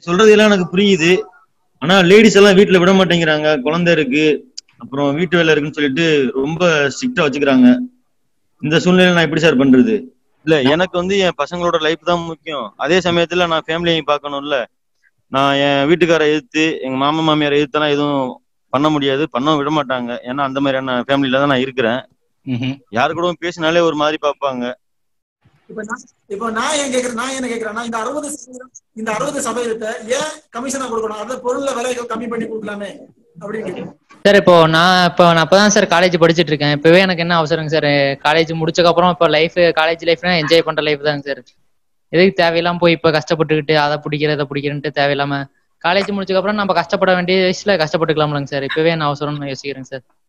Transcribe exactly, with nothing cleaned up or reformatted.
சொல்றது எல்லாம் எனக்கு புரியுது. ஆனா லேடிஸ் எல்லாம் வீட்டுல விட மாட்டேங்கிறாங்க. குழந்தை இருக்கு, அப்புறம் வீட்டு வேலை இருக்குன்னு சொல்லிட்டு ரொம்ப ஸ்ட்ரிக்டா வச்சுக்கிறாங்க. இந்த சூழ்நிலை நான் எப்படி சார் பண்றது? இல்ல எனக்கு வந்து என் பசங்களோட லைஃப் தான் முக்கியம். அதே சமயத்துல நான் ஃபேமிலியை பார்க்கணும்ல. நான் என் வீட்டுக்கார எதிர்த்து எங்க மாமா மாமியாரை எதிர்த்தெல்லாம் எதுவும் பண்ண முடியாது, பண்ண விட மாட்டாங்க. ஏன்னா அந்த மாதிரியான ஃபேமிலில தான் நான் இருக்கிறேன். யாரு கூட பேசினாலே ஒரு மாதிரி பார்ப்பாங்க. இப்ப நான் இப்போ நான் ஏன் கேக்குறேன் நான் என்ன கேக்குறேன்னா இந்த அறுபது இந்த அறுபது சதவீதத்தை ஏன் கமிஷனா கொடுக்கணும்? அந்த பொருள்ல விலை கம்மி பண்ணி கொடுக்கலாமே அப்படின்னு சார். இப்போ நான் இப்போ நான் அப்பதான் சார் காலேஜ் படிச்சுட்டு இருக்கேன். இப்பவே எனக்கு என்ன அவசரங்க சார்? காலேஜ் முடிச்சதுக்கு அப்புறம் இப்போ லைஃப் காலேஜ் லைஃப்னா என்ஜாய் பண்ற லைஃப் தாங்க சார். எதுக்கு தேவையில்லாம போய் இப்ப கஷ்டப்பட்டுக்கிட்டு அதை பிடிக்கிற இதை பிடிக்கிறேன்ட்டு தேவையில்லாம காலேஜ் முடிச்சதுக்கு அப்புறம் நம்ம கஷ்டப்பட வேண்டிய வயசுல கஷ்டப்பட்டுக்கலாம்லங்க சார். இப்பவே என்ன அவசரம்னு யோசிக்கிறேங்க சார்.